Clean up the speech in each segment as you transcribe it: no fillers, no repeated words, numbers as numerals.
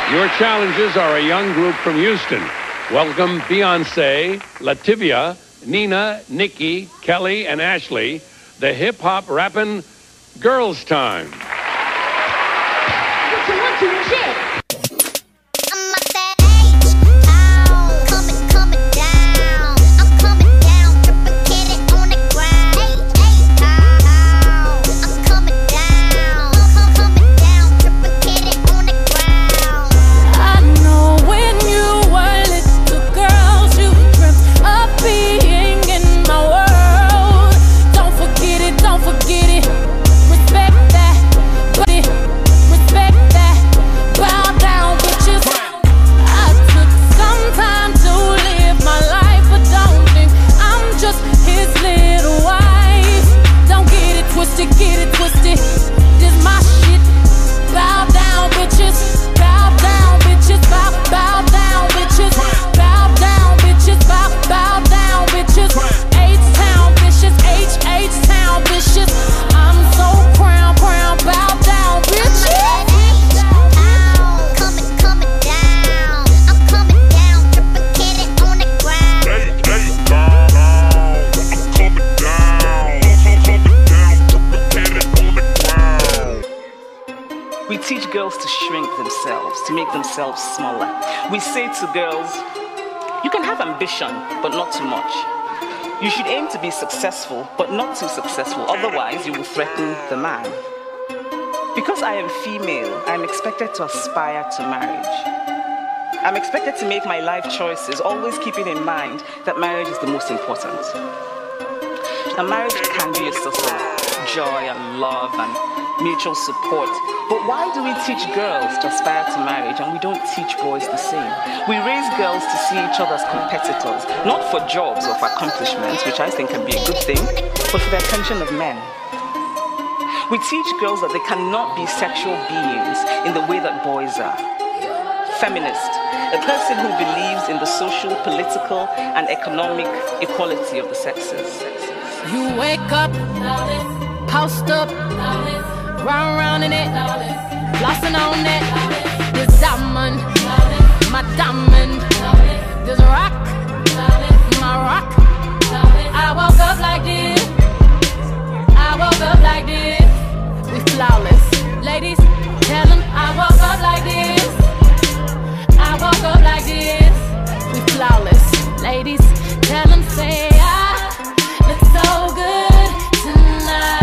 Your challengers are a young group from Houston. Welcome Beyonce, Lativia, Nina, Nikki, Kelly, and Ashley, the hip-hop rapping Girls Time. We teach girls to shrink themselves, to make themselves smaller. We say to girls, you can have ambition, but not too much. You should aim to be successful, but not too successful, otherwise you will threaten the man. Because I am female, I am expected to aspire to marriage. I'm expected to make my life choices, always keeping in mind that marriage is the most important. Now, marriage can be a source of joy and love and mutual support. But why do we teach girls to aspire to marriage and we don't teach boys the same? We raise girls to see each other as competitors, not for jobs or for accomplishments, which I think can be a good thing, but for the attention of men. We teach girls that they cannot be sexual beings in the way that boys are. Feminist, a person who believes in the social, political, and economic equality of the sexes. You wake up, post up, round in it, flossing on it. This diamond, my diamond. This rock, my rock. I woke up like this. I woke up like this. We flawless, ladies. Tell them I woke up like this. I woke up like this. We flawless, ladies. Tell them say I look so good tonight.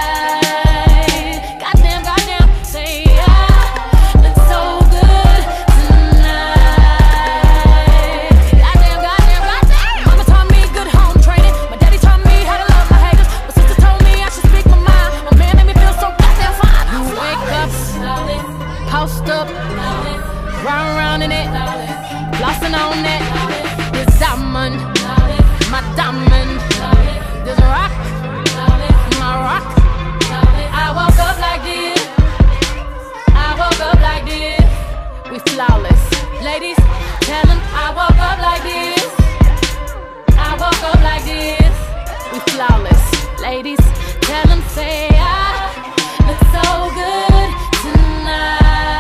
Post up, round in it, flossing on it. This diamond, my diamond. This rock, my rock. I woke up like this. I woke up like this. We flawless, ladies. Tell them I woke up like this. I woke up like this. We flawless, ladies. Tell them say I look so good tonight.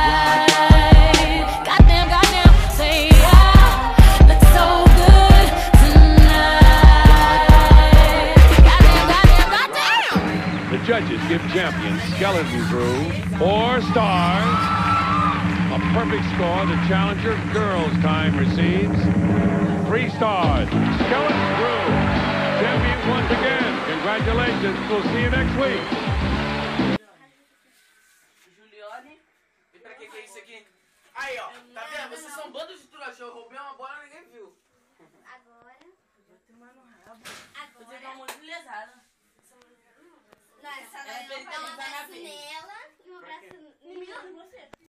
Judges give champion Skeleton Crew 4 stars. A perfect score, the challenger Girls Time receives 3 stars. Skeleton Crew, champions once again. Congratulations. We'll see you next week. Juliane, e pra que é isso aqui? Aí, ó, tá vendo? Vocês são bandos de trouxa. Eu roubei uma bola e ninguém viu. Agora, vou tomar no